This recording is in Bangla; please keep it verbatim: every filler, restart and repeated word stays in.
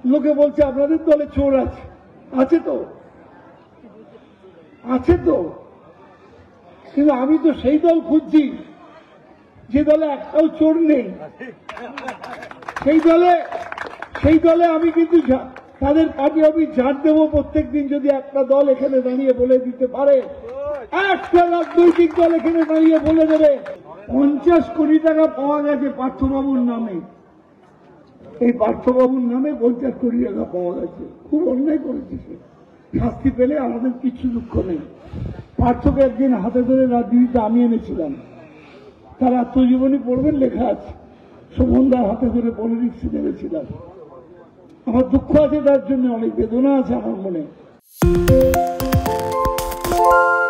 লোকে বলছে আপনাদের দলে চোর আছে, আছে তো আছে তো কিন্তু আমি তো সেই দল খুঁজছি যে দলে একটাও চোর নেই। সেই দলে সেই দলে আমি কিন্তু তাদের পার্টি অফিস ঝাড় দেবো প্রত্যেক দিন যদি একটা দল এখানে দাঁড়িয়ে বলে দিতে পারে, একটা রাজনৈতিক দল এখানে দাঁড়িয়ে বলে দেবে পঞ্চাশ কোটি টাকা পাওয়া গেছে পার্থবাবুর নামে। এই পার্থবাবুর নামে পঞ্চাশ কোটি টাকা পাওয়া গেছে, খুব অন্যায় করেছে সে, শাস্তি পেলে আমাদের কিছু দুঃখ নেই। পার্থকে একদিন হাতে ধরে রাজনীতিতে আমি এনেছিলাম, তার আত্মজীবনী পড়বেন, লেখা আছে, শোভনদার হাতে ধরে পলিটিক্সে নেমেছিলাম। আমার দুঃখ আছে তার জন্য, অনেক বেদনা আছে আমার মনে।